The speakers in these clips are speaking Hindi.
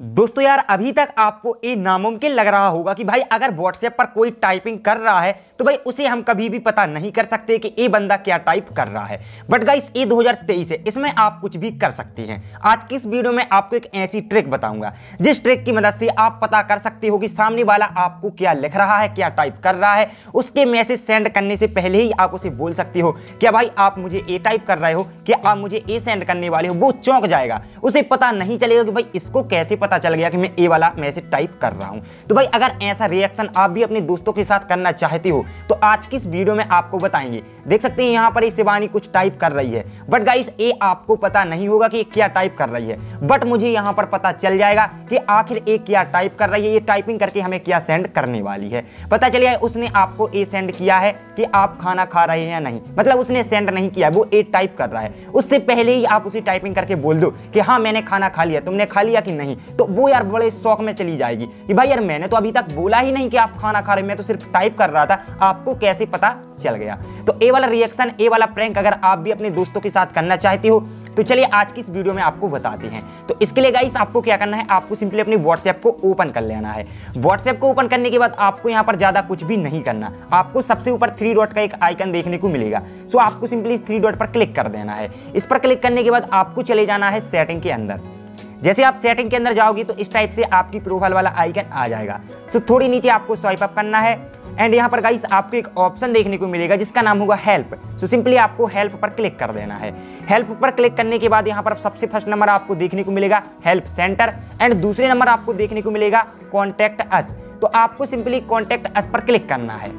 दोस्तों यार अभी तक आपको ये नामुमकिन लग रहा होगा कि भाई अगर व्हाट्सएप पर कोई टाइपिंग कर रहा है तो भाई उसे हम कभी भी पता नहीं कर सकते कि ये बंदा क्या टाइप कर रहा है। बट गाइस ये 2023 है, इसमें आप कुछ भी कर सकते हैं। आज की इस वीडियो में आपको एक ऐसी ट्रिक बताऊंगा जिस ट्रिक की मदद से आप पता कर सकते हो कि सामने वाला आपको क्या लिख रहा है, क्या टाइप कर रहा है। उसके मैसेज सेंड करने से पहले ही आप उसे बोल सकते हो क्या भाई आप मुझे ये टाइप कर रहे हो, क्या आप मुझे ये सेंड करने वाले हो। वो चौंक जाएगा, उसे पता नहीं चलेगा कि भाई इसको कैसे पता चल गया कि मैं ये वाला मैसेज टाइप कर रहा हूं। तो भाई अगर ऐसा रिएक्शन आप भी अपने दोस्तों के साथ करना चाहते हो तो आज की इस वीडियो में आपको बताएंगे। देख सकते हैं यहां पर शिवानी कुछ टाइप कर रही है, बट गाइस ये आपको पता नहीं होगा कि ये क्या टाइप कर रही है, बट मुझे यहां पर पता चल जाएगा कि आखिर ये क्या टाइप कर रही है, ये टाइपिंग करके हमें क्या सेंड करने वाली है। पता चलिए उसने आपको ये सेंड किया है कि आप खाना खा रहे हैं या नहीं, मतलब उसने सेंड नहीं किया, वो ये टाइप कर रहा है। उससे पहले ही आप उसे टाइपिंग करके बोल दो कि हाँ मैंने खाना खा लिया, तुमने खा लिया कि नहीं। तो वो यार बड़े शौक में चली जाएगी कि भाई यार मैंने तो अभी तक बोला ही नहीं कि आप खाना खा रहे, मैं तो सिर्फ टाइप कर रहा था, आपको कैसे पता चल गया। तो ये वाला रिएक्शन, ये वाला प्रैंक अगर आप भी अपने दोस्तों के साथ करना चाहते हो तो चलिए आज की इस वीडियो में आपको बताते हैं। तो इसके लिए गाइस आपको क्या करना है, आपको सिंपली अपनी व्हाट्सएप को ओपन कर लेना है। व्हाट्सएप को ओपन करने के बाद आपको यहां पर ज्यादा कुछ भी नहीं करना, आपको सबसे ऊपर 3 डॉट का एक आइकन देखने को मिलेगा। सो आपको सिंपली इस 3 डॉट पर क्लिक कर देना है। इस पर क्लिक करने के बाद आपको चले जाना है सेटिंग के अंदर। जैसे आप सेटिंग के अंदर जाओगे तो इस टाइप से आपकी प्रोफाइल वाला आइकन आ जाएगा। सो थोड़ी नीचे आपको स्वाइप अप करना है एंड यहाँ पर गाइस आपको एक ऑप्शन देखने को मिलेगा जिसका नाम होगा हेल्प। सो सिंपली आपको हेल्प पर क्लिक कर देना है। हेल्प पर क्लिक करने के बाद यहाँ पर सबसे फर्स्ट नंबर आपको देखने को मिलेगा हेल्प सेंटर एंड दूसरे नंबर आपको देखने को मिलेगा कॉन्टैक्ट अस। तो आपको सिंपली कॉन्टैक्ट अस पर क्लिक करना है।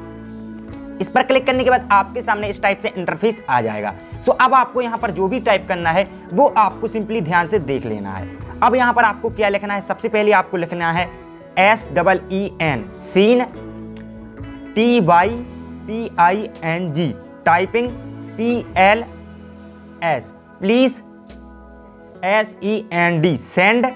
इस पर क्लिक करने के बाद आपके सामने इस टाइप से इंटरफेस आ जाएगा। सो अब आपको यहाँ पर जो भी टाइप करना है वो आपको सिंपली ध्यान से देख लेना है। अब यहाँ पर आपको क्या लिखना है, सबसे पहले आपको लिखना है SEEN seen TYPING typing PLS please SEND send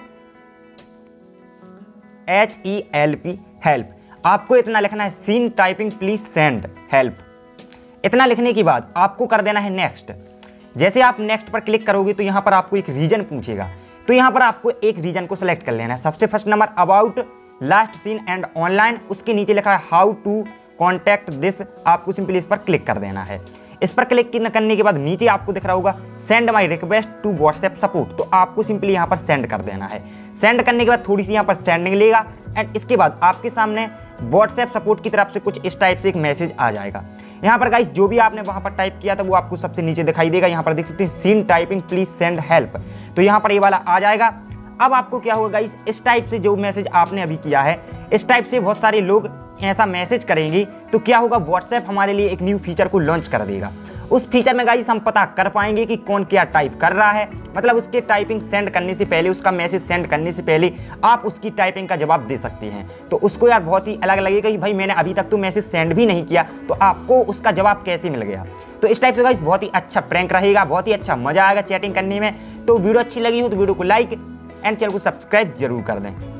HELP help. आपको इतना लिखना है, seen typing please send help. इतना लिखने के बाद आपको कर देना है नेक्स्ट। जैसे आप नेक्स्ट पर क्लिक करोगे तो यहाँ पर आपको एक रीजन पूछेगा, तो यहाँ पर आपको एक रीजन को सिलेक्ट कर लेना है। सबसे first number about last seen and online, उसके नीचे लिखा है हाउ टू कॉन्टैक्ट दिस, आपको सिंपली इस पर क्लिक कर देना है। इस पर क्लिक करने के बाद नीचे आपको दिख रहा होगा send my request to WhatsApp support, तो आपको सिंपली यहाँ पर सेंड कर देना है। सेंड करने के बाद थोड़ी सी यहाँ पर सेंडिंग लेगा एंड इसके बाद आपके सामने व्हाट्सएप सपोर्ट की तरफ से कुछ इस टाइप से एक मैसेज आ जाएगा। यहाँ पर गाइस जो भी आपने वहाँ पर टाइप किया था वो आपको सबसे नीचे दिखाई देगा। यहाँ पर देख सकते हैं seen typing please send help, तो यहाँ पर ये वाला आ जाएगा। अब आपको क्या होगा गाइस, इस टाइप से जो मैसेज आपने अभी किया है इस टाइप से बहुत सारे लोग ऐसा मैसेज करेंगे तो क्या होगा, व्हाट्सएप हमारे लिए एक न्यू फीचर को लॉन्च कर देगा। उस फीचर में गाइस हम पता कर पाएंगे कि कौन क्या टाइप कर रहा है, मतलब उसके टाइपिंग सेंड करने से पहले, उसका मैसेज सेंड करने से पहले आप उसकी टाइपिंग का जवाब दे सकते हैं। तो उसको यार बहुत ही अलग लगेगा कि भाई मैंने अभी तक तो मैसेज सेंड भी नहीं किया तो आपको उसका जवाब कैसे मिल गया। तो इस टाइप से गाइस बहुत ही अच्छा प्रैंक रहेगा, बहुत ही अच्छा मजा आएगा चैटिंग करने में। तो वीडियो अच्छी लगी हो तो वीडियो को लाइक एंड चैनल को सब्सक्राइब जरूर कर दें।